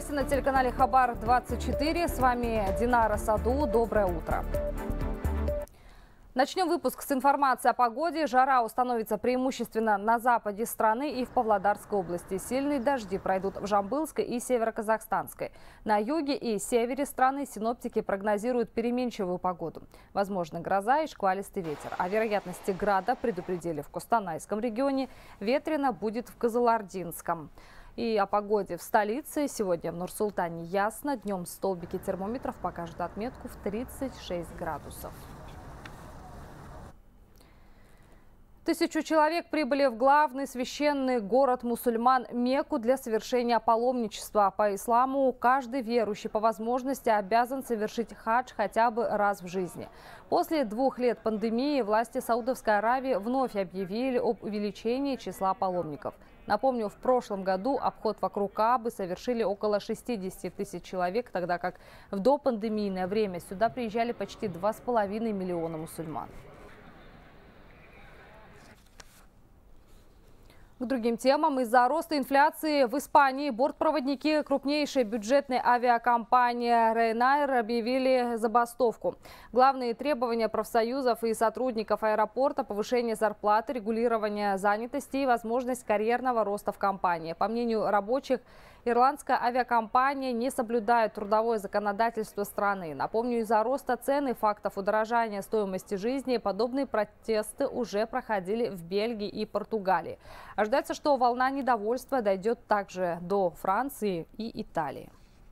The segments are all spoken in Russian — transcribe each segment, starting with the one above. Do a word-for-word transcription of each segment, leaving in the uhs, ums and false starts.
Новости на телеканале Хабар двадцать четыре. С вами Динара Саду. Доброе утро. Начнем выпуск с информации о погоде. Жара установится преимущественно на западе страны и в Павлодарской области. Сильные дожди пройдут в Жамбылской и Северо-Казахстанской. На юге и севере страны синоптики прогнозируют переменчивую погоду. Возможно гроза и шквалистый ветер. О вероятности града предупредили в Костанайском регионе. Ветрено будет в Кызылординском. И о погоде в столице. Сегодня в Нур-Султане ясно. Днем столбики термометров покажут отметку в тридцать шесть градусов. Тысячу человек прибыли в главный священный город мусульман Мекку для совершения паломничества. По исламу каждый верующий по возможности обязан совершить хадж хотя бы раз в жизни. После двух лет пандемии власти Саудовской Аравии вновь объявили об увеличении числа паломников. Напомню, в прошлом году обход вокруг Каабы совершили около шестидесяти тысяч человек, тогда как в допандемийное время сюда приезжали почти два с половиной миллиона мусульман. К другим темам. Из-за роста инфляции в Испании бортпроводники крупнейшей бюджетной авиакомпании Ryanair объявили забастовку. Главные требования профсоюзов и сотрудников аэропорта – повышение зарплаты, регулирование занятости и возможность карьерного роста в компании. По мнению рабочих, ирландская авиакомпания не соблюдает трудовое законодательство страны. Напомню, из-за роста цен и фактов удорожания стоимости жизни подобные протесты уже проходили в Бельгии и Португалии. Ожидается, что волна недовольства дойдет также до Франции и Италии.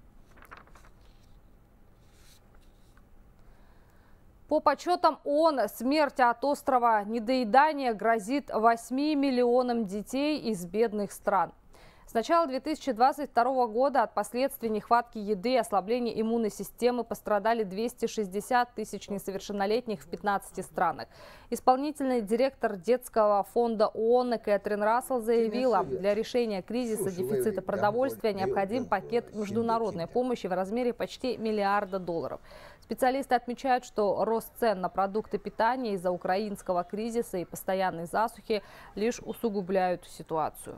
По подсчетам ООН, смерть от острого недоедания грозит восьми миллионам детей из бедных стран. С начала две тысячи двадцать второго года от последствий нехватки еды и ослабления иммунной системы пострадали двести шестьдесят тысяч несовершеннолетних в пятнадцати странах. Исполнительный директор детского фонда ООН Кэтрин Рассел заявила, для решения кризиса дефицита продовольствия необходим пакет международной помощи в размере почти миллиарда долларов. Специалисты отмечают, что рост цен на продукты питания из-за украинского кризиса и постоянной засухи лишь усугубляют ситуацию.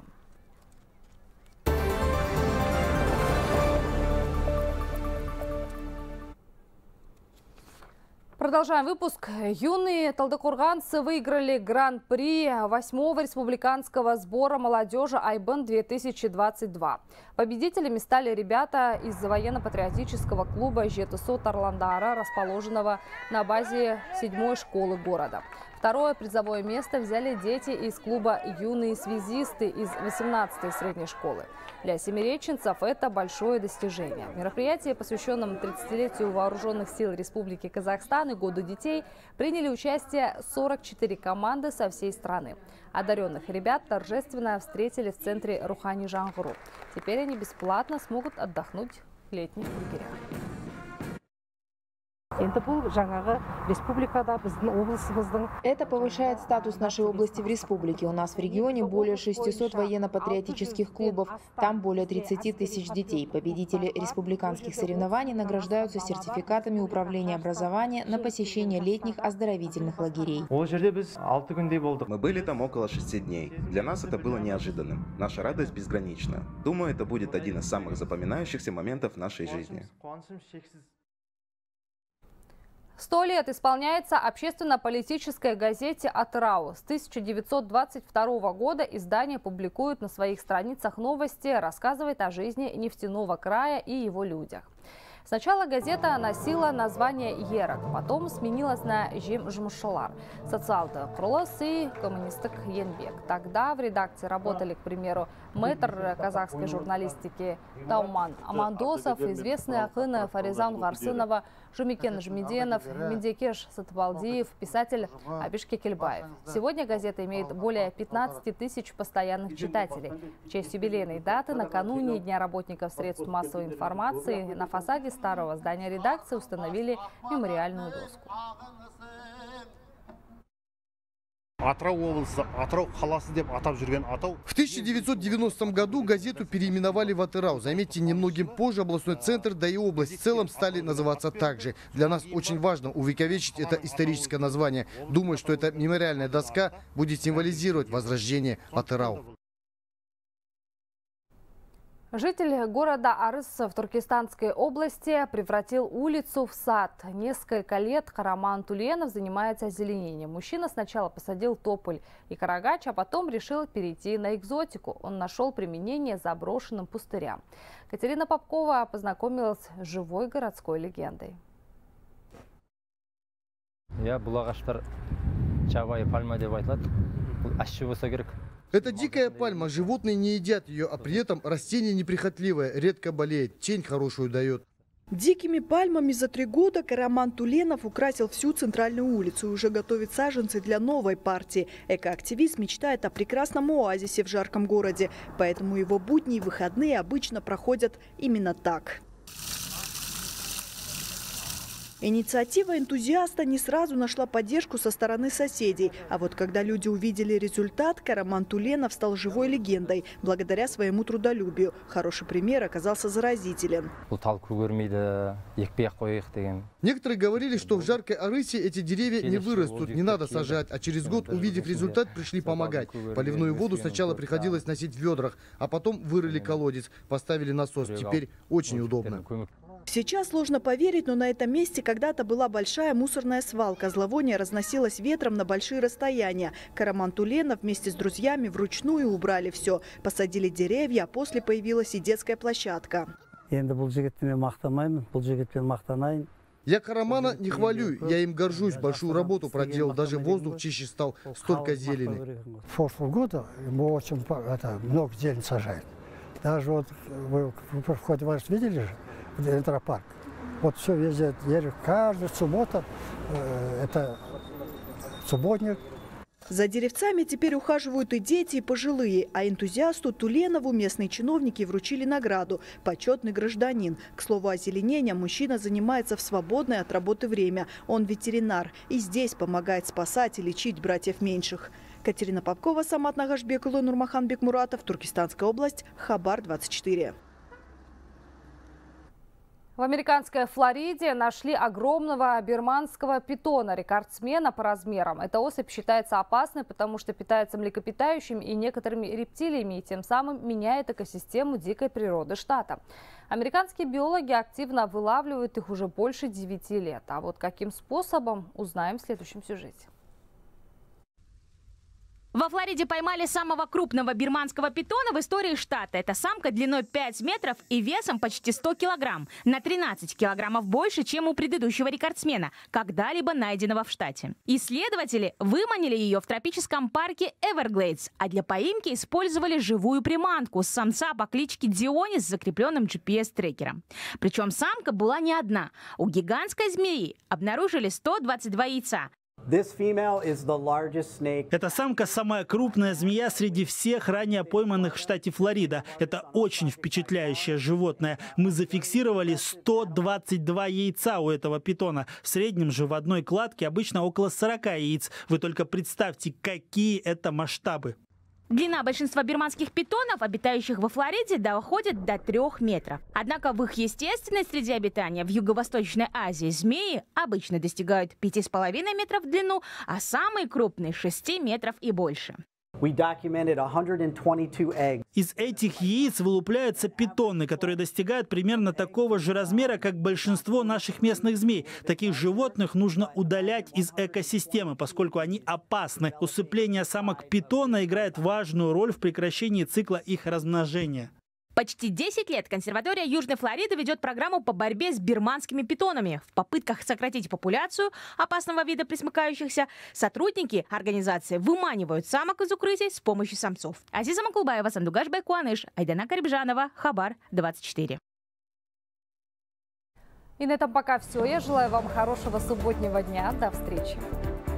Продолжаем выпуск. Юные талдыкурганцы выиграли гран-при восьмого республиканского сбора молодежи Айбын две тысячи двадцать два. Победителями стали ребята из военно-патриотического клуба Жетысу Тарландара, расположенного на базе седьмой школы города. Второе призовое место взяли дети из клуба «Юные связисты» из восемнадцатой средней школы. Для семиреченцев это большое достижение. В мероприятии, посвященном тридцатилетию Вооруженных сил Республики Казахстан и Году детей, приняли участие сорок четыре команды со всей страны. Одаренных ребят торжественно встретили в центре Рухани Жаңғыру. Теперь они бесплатно смогут отдохнуть в летних лагерях. Это повышает статус нашей области в республике. У нас в регионе более шестисот военно-патриотических клубов. Там более тридцати тысяч детей. Победители республиканских соревнований награждаются сертификатами управления образования на посещение летних оздоровительных лагерей. Мы были там около шести дней. Для нас это было неожиданным. Наша радость безгранична. Думаю, это будет один из самых запоминающихся моментов в нашей жизни. Сто лет исполняется общественно-политической газете «Атырау». С тысяча девятьсот двадцать второго года издание публикует на своих страницах новости, рассказывает о жизни нефтяного края и его людях. Сначала газета носила название «Ерак», потом сменилась на «Жем Жмушалар», «Социалды Крулас» и «Коммунистик Енбек». Тогда в редакции работали, к примеру, мэтр казахской журналистики Тауман Амандосов, известный акын Фаризан Гарсынова, Жумикен Жмеденов, Медекеш Сатыбалдиев, писатель Абиш Кекельбаев. Сегодня газета имеет более пятнадцати тысяч постоянных читателей. В честь юбилейной даты накануне Дня работников средств массовой информации на фасаде старого здания редакции установили мемориальную доску. В тысяча девятьсот девяностом году газету переименовали в Атырау. Заметьте, немногим позже областной центр, да и область в целом стали называться так же. Для нас очень важно увековечить это историческое название. Думаю, что эта мемориальная доска будет символизировать возрождение Атырау. Житель города Арыс в Туркестанской области превратил улицу в сад. Несколько лет Караман Туленов занимается озеленением. Мужчина сначала посадил тополь и карагач, а потом решил перейти на экзотику. Он нашел применение заброшенным пустырям. Катерина Попкова познакомилась с живой городской легендой. Я была чавай пальма деп айтылады. Ащы болса керек. Это дикая пальма, животные не едят ее, а при этом растение неприхотливое, редко болеет, тень хорошую дает. Дикими пальмами за три года Караман Туленов украсил всю центральную улицу и уже готовит саженцы для новой партии. Экоактивист мечтает о прекрасном оазисе в жарком городе, поэтому его будни и выходные обычно проходят именно так. Инициатива энтузиаста не сразу нашла поддержку со стороны соседей. А вот когда люди увидели результат, Караман Туленов стал живой легендой благодаря своему трудолюбию. Хороший пример оказался заразителен. Некоторые говорили, что в жаркой Арысе эти деревья не вырастут, не надо сажать. А через год, увидев результат, пришли помогать. Поливную воду сначала приходилось носить в ведрах, а потом вырыли колодец, поставили насос. Теперь очень удобно. Сейчас сложно поверить, но на этом месте когда-то была большая мусорная свалка. Зловоние разносилось ветром на большие расстояния. Караман Туленов вместе с друзьями вручную убрали все. Посадили деревья, а после появилась и детская площадка. Я Карамана не хвалю, я им горжусь, большую работу проделал, даже воздух чище стал, столько зелени. В прошлом году мы очень это, много зелени сажаем. Даже вот вы в ходе вас видели же? Электропарк. Вот все везде дерево. Каждая суббота э, это субботник. За деревцами теперь ухаживают и дети, и пожилые. А энтузиасту Туленову местные чиновники вручили награду – почетный гражданин. К слову, озеленением мужчина занимается в свободное от работы время. Он ветеринар и здесь помогает спасать и лечить братьев меньших. Катерина Попкова, Самат Нагашбекулы, Нурмахан Бекмуратов, Туркестанская область, Хабар двадцать четыре. В американской Флориде нашли огромного бирманского питона, рекордсмена по размерам. Эта особь считается опасной, потому что питается млекопитающими и некоторыми рептилиями, и тем самым меняет экосистему дикой природы штата. Американские биологи активно вылавливают их уже больше девяти лет. А вот каким способом, узнаем в следующем сюжете. Во Флориде поймали самого крупного бирманского питона в истории штата. Это самка длиной пять метров и весом почти сто килограмм. На тринадцать килограммов больше, чем у предыдущего рекордсмена, когда-либо найденного в штате. Исследователи выманили ее в тропическом парке Эверглейдс, а для поимки использовали живую приманку с самца по кличке Диони с закрепленным джи пи эс-трекером. Причем самка была не одна. У гигантской змеи обнаружили сто двадцать два яйца. Эта самка самая крупная змея среди всех ранее пойманных в штате Флорида. Это очень впечатляющее животное. Мы зафиксировали сто двадцать два яйца у этого питона. В среднем же в одной кладке обычно около сорока яиц. Вы только представьте, какие это масштабы. Длина большинства бирманских питонов, обитающих во Флориде, доходит до трех метров. Однако в их естественной среде обитания в Юго-Восточной Азии змеи обычно достигают пяти с половиной метров в длину, а самые крупные – шести метров и больше. Из этих яиц вылупляются питоны, которые достигают примерно такого же размера, как большинство наших местных змей. Таких животных нужно удалять из экосистемы, поскольку они опасны. Усыпление самок питона играет важную роль в прекращении цикла их размножения. Почти десять лет консерватория Южной Флориды ведет программу по борьбе с бирманскими питонами. В попытках сократить популяцию опасного вида пресмыкающихся, сотрудники организации выманивают самок из укрытий с помощью самцов. Азиза Макулбаева, Сандугаш Байкуаныш, Айдана Карибжанова, Хабар двадцать четыре. И на этом пока все. Я желаю вам хорошего субботнего дня. До встречи.